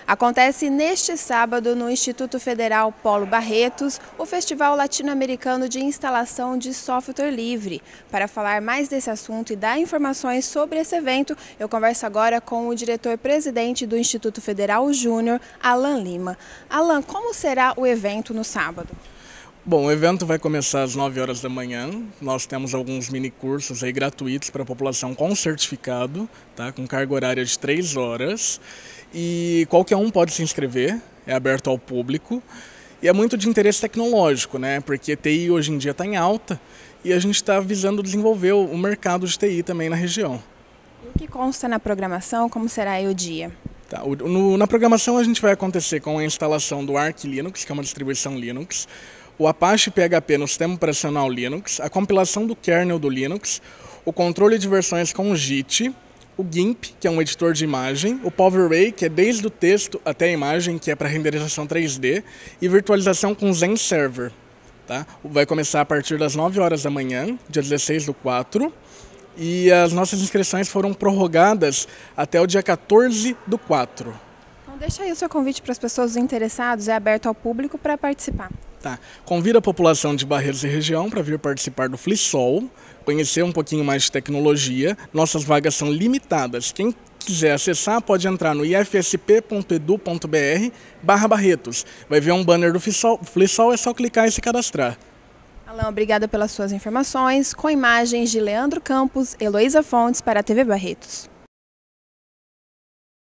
Acontece neste sábado no Instituto Federal Polo Barretos o Festival Latino-Americano de Instalação de Software Livre. Para falar mais desse assunto e dar informações sobre esse evento, eu converso agora com o diretor-presidente do Instituto Federal Júnior, Alan Lima. Alan, como será o evento no sábado? Bom, o evento vai começar às 9 horas da manhã. Nós temos alguns mini cursos aí gratuitos para a população com certificado, tá? Com carga horária de 3 horas. E qualquer um pode se inscrever, é aberto ao público. E é muito de interesse tecnológico, né? Porque TI hoje em dia está em alta e a gente está visando desenvolver o mercado de TI também na região. E o que consta na programação? Como será aí o dia? Tá, na programação a gente vai acontecer com a instalação do Arch Linux, que é uma distribuição Linux, o Apache PHP no sistema operacional Linux, a compilação do kernel do Linux, o controle de versões com o JIT, o GIMP, que é um editor de imagem, o PowerArray, que é desde o texto até a imagem, que é para renderização 3D, e virtualização com Zen Server. Tá? Vai começar a partir das 9 horas da manhã, dia 16/4, e as nossas inscrições foram prorrogadas até o dia 14/4. Então deixa aí o seu convite para as pessoas interessadas, é aberto ao público para participar. Tá. Convido a população de Barretos e região para vir participar do FliSol, conhecer um pouquinho mais de tecnologia. Nossas vagas são limitadas. Quem quiser acessar pode entrar no ifsp.edu.br/Barretos. Vai ver um banner do FliSol, é só clicar e se cadastrar. Alan, obrigada pelas suas informações. Com imagens de Leandro Campos, Heloísa Fontes para a TV Barretos.